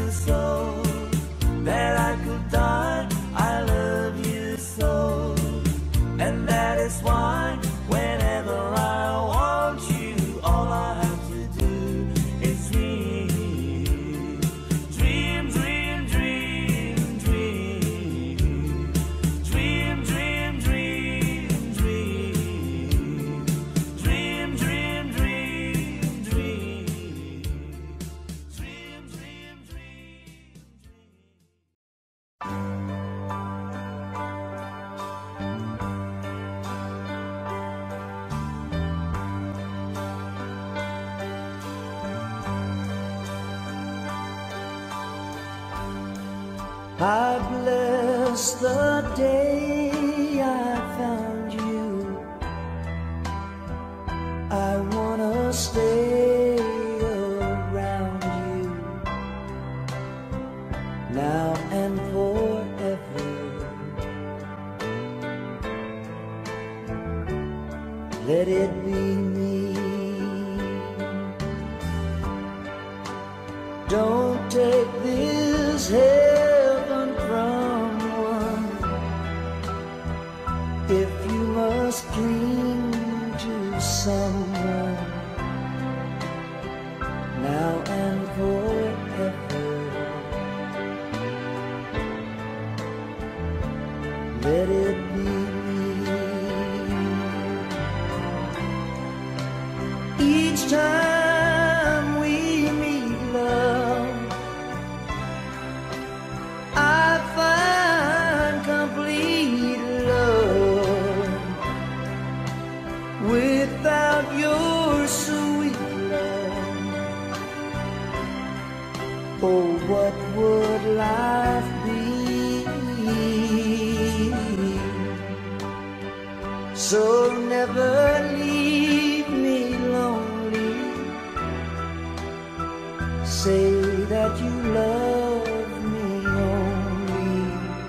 that I could die. I love you so. And that is why whenever I want you, all I have to do is dream. Dream, dream, dream, dream. Dream, dream, dream, dream. Dream, dream, dream, dream. Dream, dream, dream. I bless the day I found you. I wanna stay around you now and forever. Let it be me. Don't take this heaven from one if you must cling to someone now and forever. Let it be me. Each time we meet, love, I find complete love. Without your sweet love, oh, what would life be? So never leave me lonely. Say that you love me only,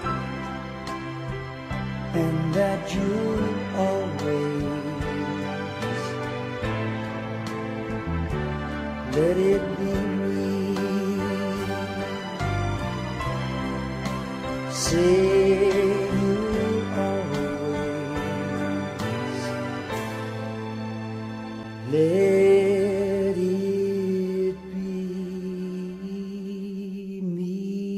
and that you'll always let it be me. Say you'll always let it be me.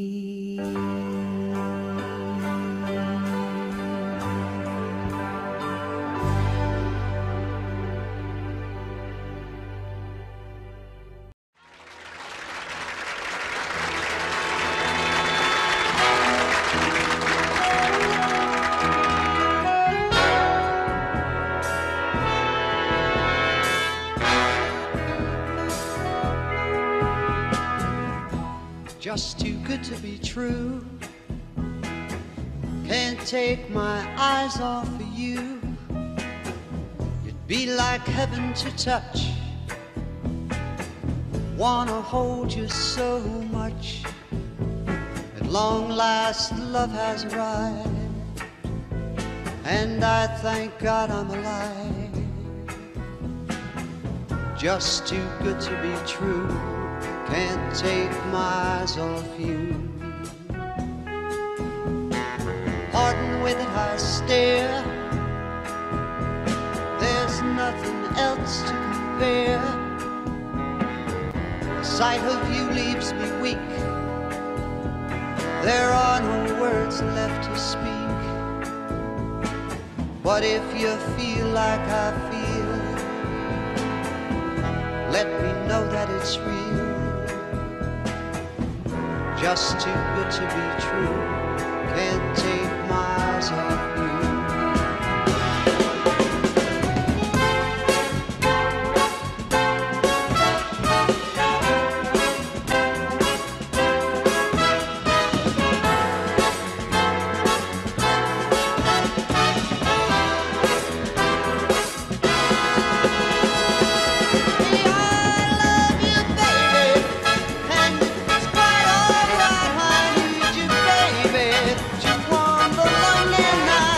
Just too good to be true. Can't take my eyes off of you. It'd be like heaven to touch. Wanna hold you so much. At long last love has arrived, and I thank God I'm alive. Just too good to be true. Can't take my eyes off you. Pardon with it I stare. There's nothing else to compare. The sight of you leaves me weak. There are no words left to speak. But if you feel like I feel, let me know that it's real. Just too good to be true. Can't take my eyes off you. Baby, you want the lonely night.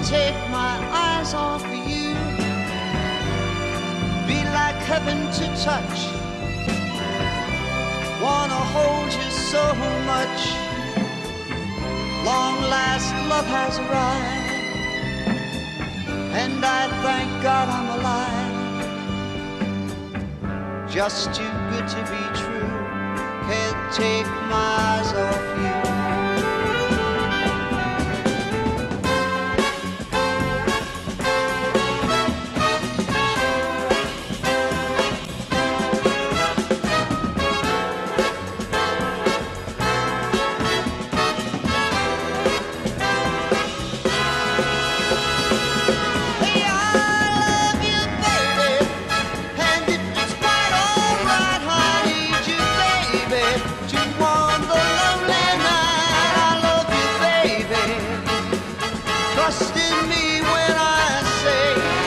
take my eyes off of you. Be like heaven to touch. Wanna hold you so much. Long last love has arrived, and I thank God I'm alive. Just too good to be true. Can't take my eyes off you. Trust in me when I say,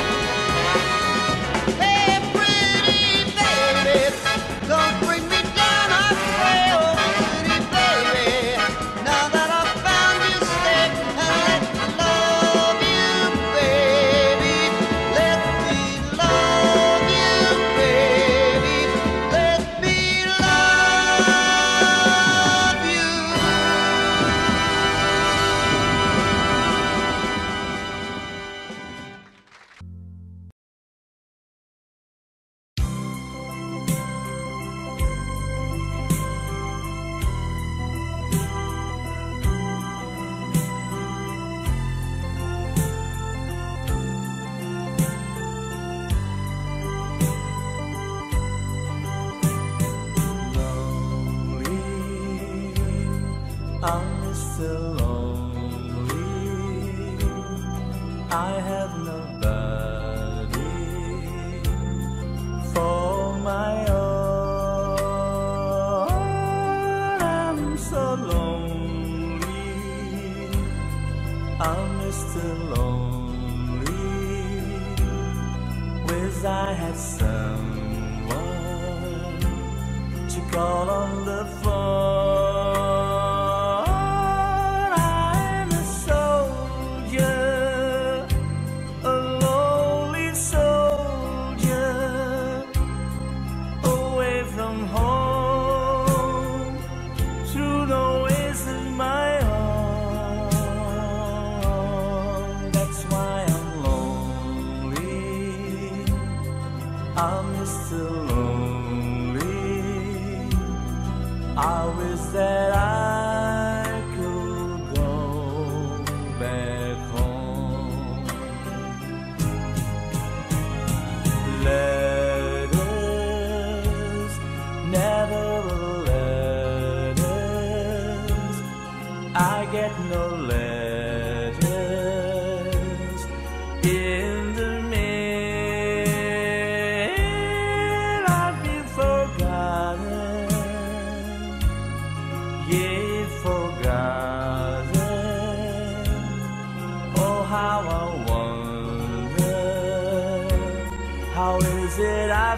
hey, pretty baby, don't bring me down, I pray, oh, pretty baby. Now that I've found you, stay and let me love you, baby. Let me love you, baby. Let me love you. I'm Mr. Lonely. I have nobody for my own. I'm so lonely. I'm Mr. Lonely. Wish I had someone to call on the phone. I'm Mr. Lonely. I wish that I could go back home. Letters, never letters. I get no letters in the how I wonder, how is it I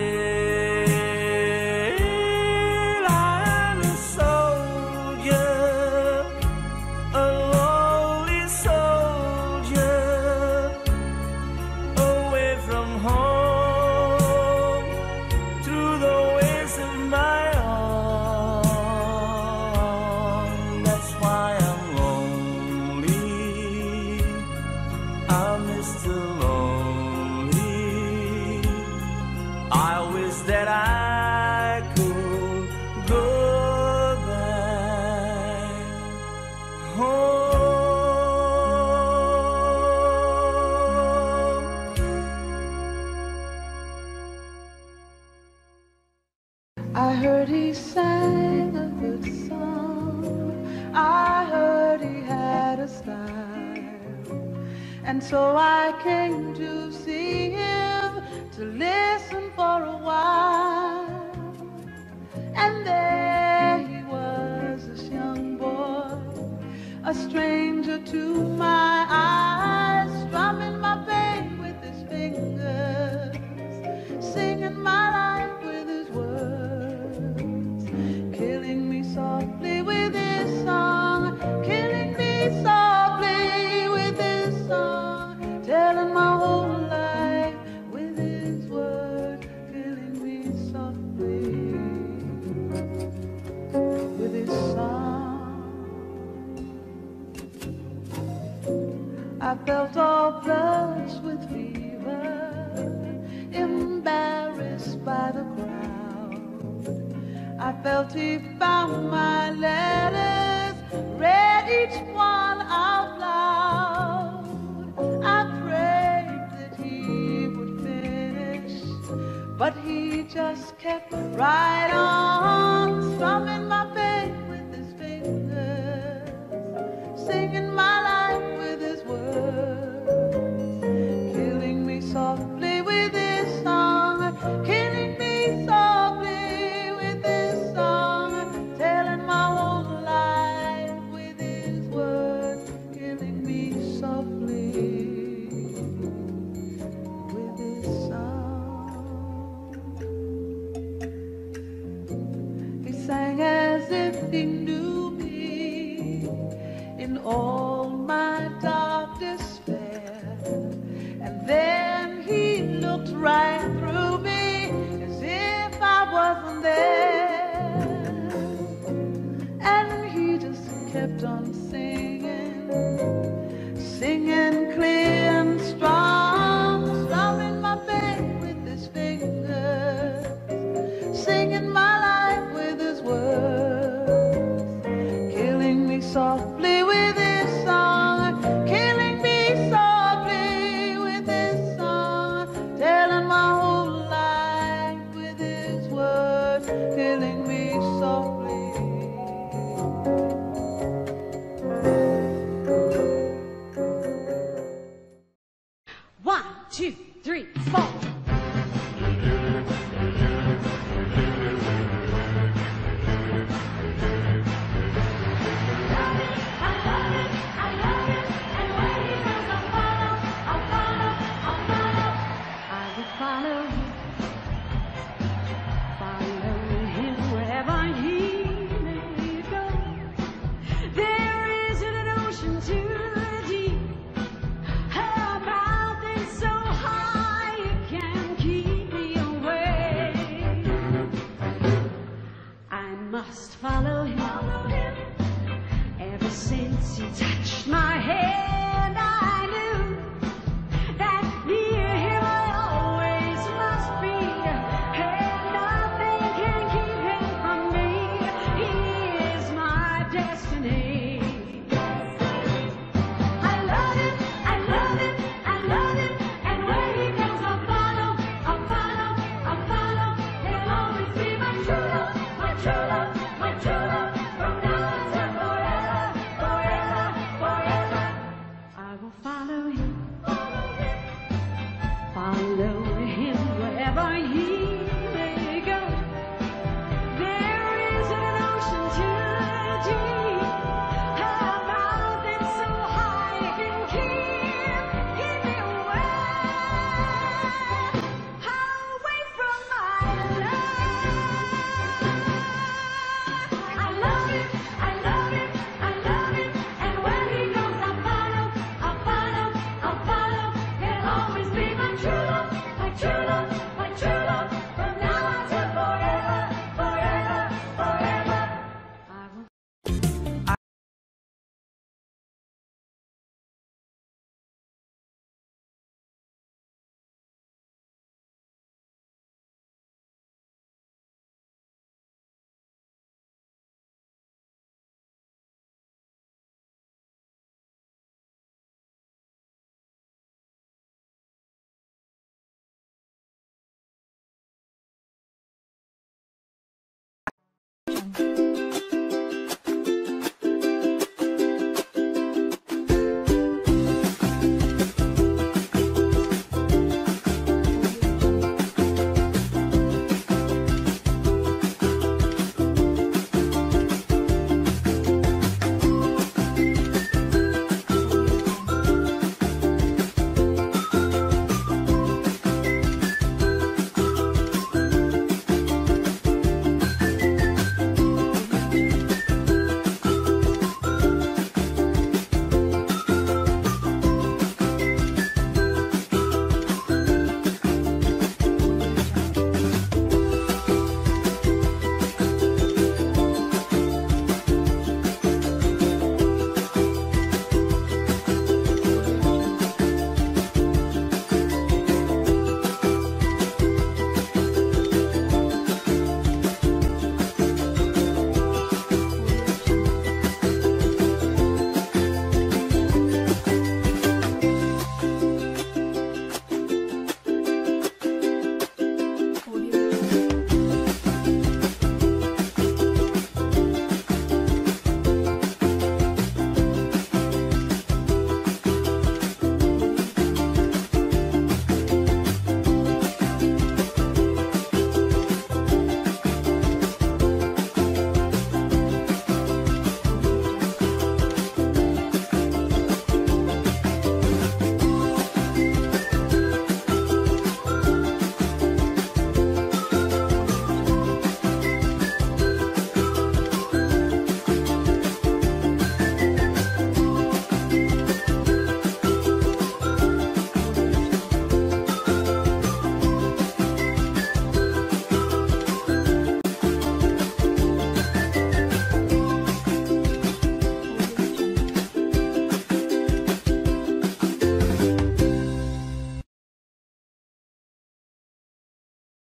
feel? I'm a soldier, a lonely soldier, away from home, through the ways of my own. That's why I'm lonely. I'm Mr. Lonely. I wish that I could go back home. I heard he sang a good song. I heard he had a style. And so I came to see him, to listen for a while. And there he was, this young boy, a stranger to my eyes, strumming my pain with his fingers, singing my life with his words, killing me softly with his song, killing me softly with his song. I felt all flushed with fever, embarrassed by the crowd. I felt he found my letters, read each one out loud. I prayed that he would finish, but he just kept right on, strumming my pain with his fingers, singing my life with his words, killing me softly with his song, killing me softly with his song, telling my whole life with his words, killing me softly with his song. He sang as if he knew me in all my dark despair, and then he looked right through me as if I wasn't there, and he just kept on singing, singing clear and strong, strumming my pain with his fingers, singing my life with his words, killing me softly with his song, killing me softly with his song, telling my whole life with his words, killing me softly. 1, 2, 3, 4. Must follow him. Ever since he touched my hand, I knew that near him I always must be, and nothing can keep him from me. He is my destiny. I love him, I love him, I love him, and when he comes, I'll follow, I'll follow, I'll follow. He'll always be my true love, my true love. My true love, from now until forever, forever, forever. I will follow him, follow him wherever he may go. There isn't an ocean too deep, a mountain so high it can keep me away from my love. I love him, I love him, I love him, and when he goes, I'll follow, I'll follow, I'll follow. He'll always be my true love, my true love, my true love, from now until forever, forever, forever. I will.